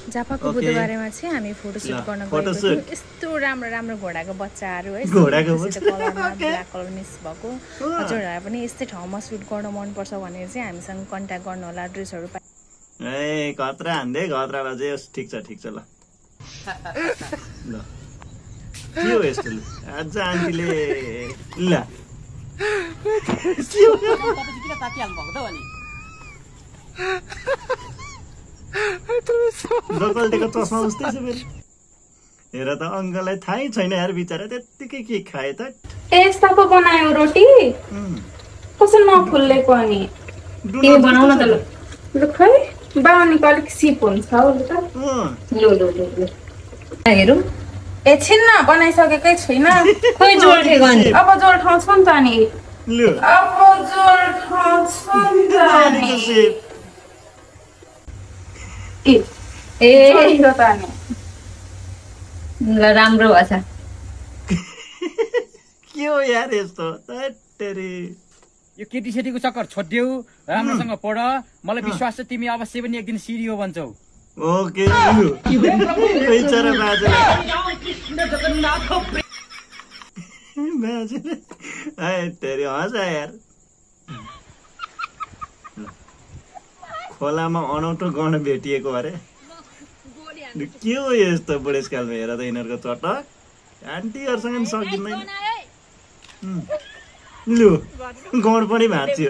जापाको बुधबारेमा चाहिँ हामी फोटोसुट गर्न गएको थियौँ। यस्तो राम्रो राम्रो घोडाको बच्चाहरू है, कलरमा ब्ल्याक कलर मिक्स भएको। हजुरहरूलाई पनि यस्तै ठाउँमा सुट गर्न मनपर्छ भनेर चाहिँ हामीसँग कन्ट्याक्ट गर्नु होला। ड्रेसहरू ए खतरा हान्दै खतरालाई चाहिँ ठिक छ ल ल के हो यस्तो आज आन्टीले ल गगल्टेको चस्मा उस्तै छ फेरि। हेर त अङ्कललाई थाहै छैन यार, बिचरा त्यत्तिकै के खाए त। यस्ता पो बनायो रोटी, कसरी नफुल्लेको अनि के बनाउन त। ल खै बाउनीको अलिक सिप हुन्छ हौ ल त। ल हेरौँ एकछिन न बनाइसकेकै छैन। खोइ जोड ठेको अनि अब जोड ठाउँछ नि त अनि। अब जोड ठाउँछ नि त अनि। ए यो त अनि ल राम्रो भएछ। के हो यार यस्तो तेरी। यो केटी सेटीको चक्कर छोड्देऊ, राम्रोसँग पढ। मलाई विश्वास छ तिमी अवश्य पनि एक दिन सिरियो बन्छौ। ओके बेचारा बाजेले तेरी हँसा यार। खोलामा अनौठो गर्न भेटिएको अरे के हो यस्तो बुढेसकालमा। हेर त यिनीहरूको चटक आन्टीहरूसँग पनि सकिँदैन। लु गौड पनि भाँच्यो।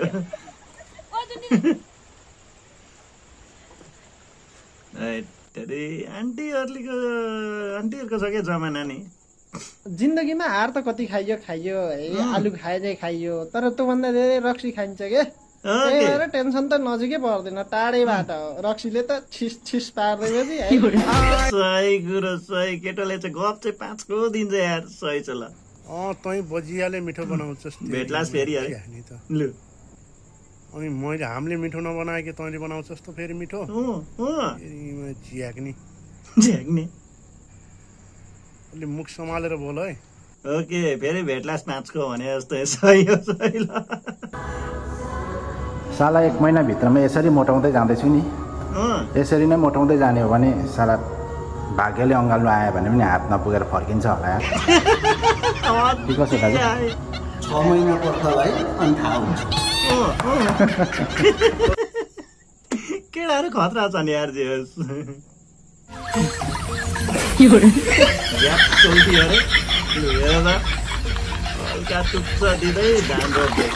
आन्टीहरूको छ क्या जमाना नि। जिन्दगीमा हार त कति खाइयो खाइयो है, आलु खाए खाइयो, तर त्योभन्दा धेरै रक्सी खाइन्छ के। त्यही भएर टेन्सन त नजिकै पर्दैन, टाढैबाट हो। रक्सीले त छिस छिस पार्दैछ है। सही कुरो सही। केटोले चाहिँ गफ चाहिँ 5 को दिन्छ यार। सही छ ल। तै बजियाले मिठो बनाउँछस् भेट्लास फेरि अरे लु। अनि मैले हामीले मिठो नबनाए कि तैँले बनाउँछस् त फेरि मिठो। झ्याक्ने अलि मुख सम्हालेर बोल है। ओके फेरि भेट्लास 5 को भने जस्तो सही हो सही ल। साला 1 महिनाभित्रमा यसरी मोटाउँदै जाँदैछु नि। यसरी नै मोटाउँदै जाने हो भने साला भाग्यले अँगाल्नु आयो भने पनि हात नपुगेर फर्किन्छ होला यार। कसो दाजु 6 महिना पर्छ भाइ अनि थाहा हुन्छ। केटाहरू खतरा छ नि यार। जे होस् चल्ती अरे हेर त हल्का टुप्छ दिँदै धान रोप्दै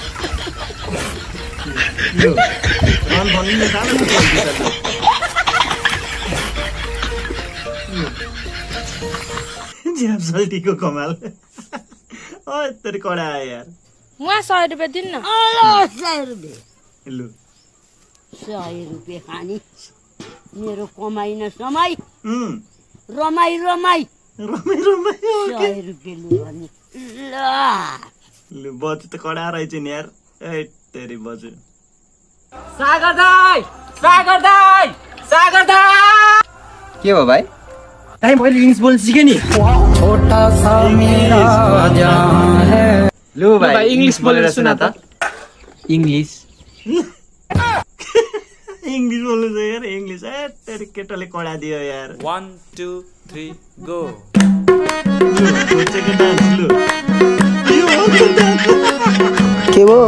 रन भन्ने साह्रो ज्याप सल्टीको कमाल। तेरि कडा आयो यार। उहाँ 100 रुपियाँ दिन्न। 100 रुपियाँ लु 100 रुपियाँ खानी मेरो कमाइ न समाई रमाई रमाई 100 रुपियाँ लु भने लु बजु त कडा रहेछ नि यार। ए तेरी बजु। सागर दाइ के हो भाइ? ताई मैले इङ्ग्लिस बोल्न सिकेँ नि। छोटा सा मेरा जहां है। लु भाइ इङ्ग्लिस बोलेर सुना त। इङ्ग्लिस बोल्नु छ यार इङ्ग्लिस। ए तेरी केटाले कडा दियो यार। 1 2 3 गो। लु के हो?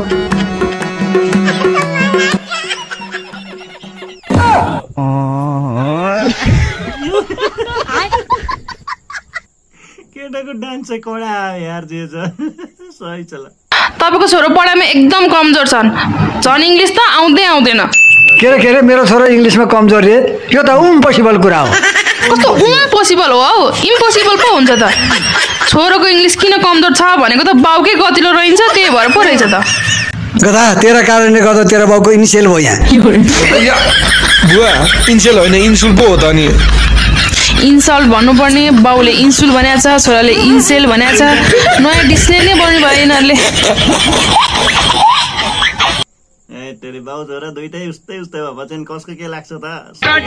केटाको डान्स चाहिँ कडा आयो यार। जे छ सही छ ल। तपाईको छोरो पढाइमा एकदम कमजोर छन्, झन् इङ्ग्लिस त आउँदैन। के रे मेरो छोरो इङ्ग्लिसमा कमजोर रे? यो त इम्पोसिबल कुरा हो। कस्तो इम्पोसिबल हो हौ? इम्पोसिबल पो हुन्छ त। छोरोको इङ्ग्लिस किन कमजोर छ भनेको त बाउकै गतिलो रहन्छ, त्यही भएर पो रहेछ त। गधा तेरा कारणले गर्दा तेरा बाउको इनिसियल भयो यहाँ। बुवा इनिसियल होइन इन्सुल पो हो त नि। इन्सल्ट भन्नुपर्ने, बाउले इन्सुल भनेको छ, छोराले इन्सेल भनेको छ। नयाँ डिक्सनेरी नै बनाउनु भयो यिनीहरूले। ए तेरी बाउ छोरा दुइटै उस्तै भए चाहिँ कसको के लाग्छ त?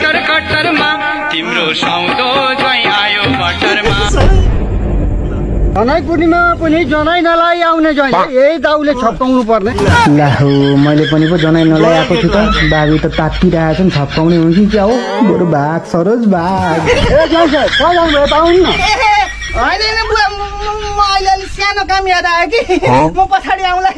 कटरमा तिम्रो साउदो ज्वाइँ आयो कटरमा। जनै पूर्णिमा पनि जनै नलाई आउने ज्वाइँ यही दाउले छप्काउनु पर्ने ला हो मैले पनि पो जनै नलाई आएको छु त बाबु त तातिरहेको छ नि छप्काउने हो कि क्या हो बरु भाग सरोज भाग ए ज्वाइँ साहब कहाँ जानुभयो त आउनु न होइन बुवा म अहिले अलिक सानो काम याद आयो कि म पछाडि आउँला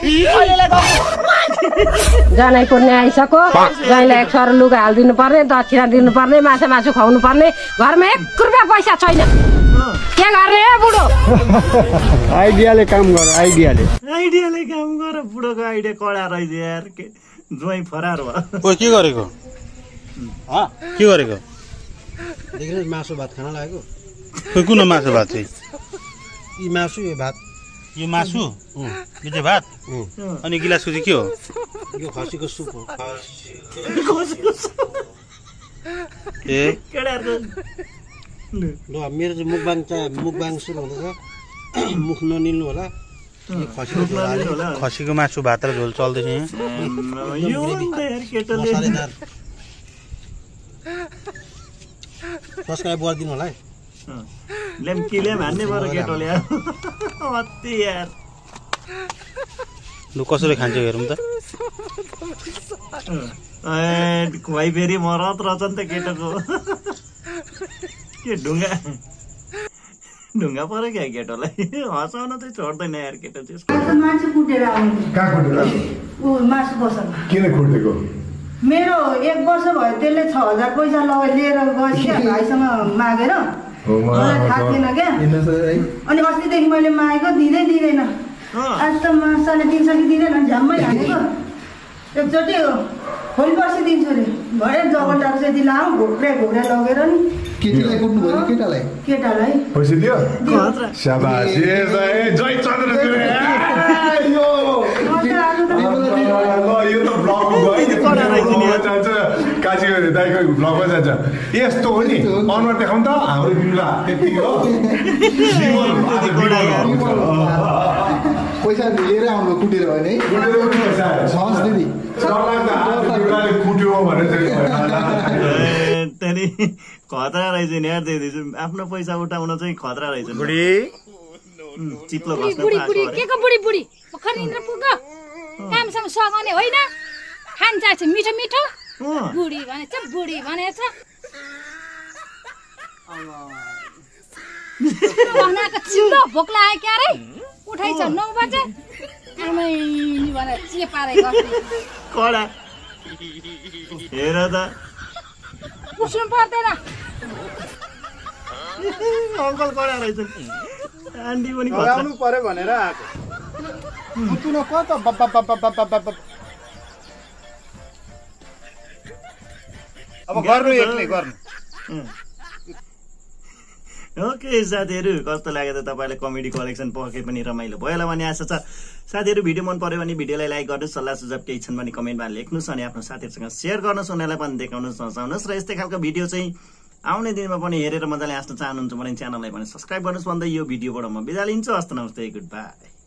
जनै पूर्णे आइसक्यो ज्वाइँलाई 100 लुगा हालिदिनु पर्ने दक्षिणा दिनु पर्ने मासु खुवाउनु पर्ने घरमा 1 रुपियाँ पैसा छैन के गर्ने बुढो आइडियाले काम गर आइडियाले काम गर बुढोको आइडिया कडा रहेछ यार के ज्वाइँ फरार भयो ओ के गरेको के गरेको देखिन मासु भात खान लागेको कुन मासु भात चाहिँ यी मासु यो भात यो मासु यो चाहिँ भात अनि गिलासको चाहिँ के हो यो खसीको सुप हो ए ल मेरो चाहिँ मुखबाङ सुरु हुँदैछ मुख ननिल्नु होला खसीको मासु भात र झोल चल्दैछ मसालेदार कसकाइ बढिदिनु होला है लेम हान्ने पर्यो केटोले अति यार लु कसरी खान्छ हेरौँ त खुवाइ फेरि मरत रहेछ नि त केटोको के ढुङ्गा पर्यो क्या केटोलाई हँसाउन चाहिँ छोड्दैन यार केटो चाहिँ मासु कुटेर आउने कहाँ कुटेर मासु बसमा किन कुटेको मेरो 1 वर्ष भयो त्यसले 6000 पैसा लिएर गयो भाइसँग मागेर मलाई थाहा थिएन क्या अनि अस्तिदेखि मैले मागेको दिँदैन आज त 350 कि दिँदैन झ्याम्मै हानेको एकचोटि भोलि पर्सि दिन्छु अरे भरे जबरदार चाहिँ यति लामो घोप्रे लगेर नि केटीलाई कुट्नु भयो केटालाई पैसा दियो शाबास जय चन्द्र यो त ब्लग काशी दाइको ब्लगमा जान्छ यस्तो हो नि अनुहार देखाउँ त हाम्रो बिरुवा त्यतिकै हो पैसा लिएर आउनु कुटेर भयो नि दिदी कुट्यो भने त्यहाँदेखि खतरा रहेछ नि यार दिदी आफ्नो पैसा उठाउन चाहिँ खतरा रहेछ चिप्लो बुढी कामसँग सघाउने होइन खान्छ मिठो मिठो बुढी भनेछ चिल्लो भोक लाग्यो क्या रे उठाइछ 9 बजे आमै भनेर चेपारे कडा हेर त पुस्नु पर्दैन अङ्कल कडा रहेछ आन्टी पनि लगाउनु पर्यो भनेर आएको कुट्नु कता अब गर्नु एक्लै गर्नु ओके साथीहरू कस्तो लाग्यो त तपाईँलाई कमेडी कलेक्सन पके पनि रमाइलो भयो होला भन्ने आशा छ साथीहरू भिडियो मन पर्यो भने भिडियोलाई लाइक गर्नुहोस् सल्लाह सुझाव केही छन् भने कमेन्टमा लेख्नुहोस् अनि आफ्नो साथीहरूसँग सेयर गर्नुहोस् उनीहरूलाई पनि देखाउनुहोस् नचाउनुहोस् र यस्तै खालको भिडियो चाहिँ आउने दिनमा पनि हेरेर मजाले हाँस्न चाहनुहुन्छ भने च्यानललाई पनि सब्सक्राइब गर्नुहोस् भन्दै यो भिडियोबाट म बिदा लिन्छु हस्त नमस्ते गुड बाई।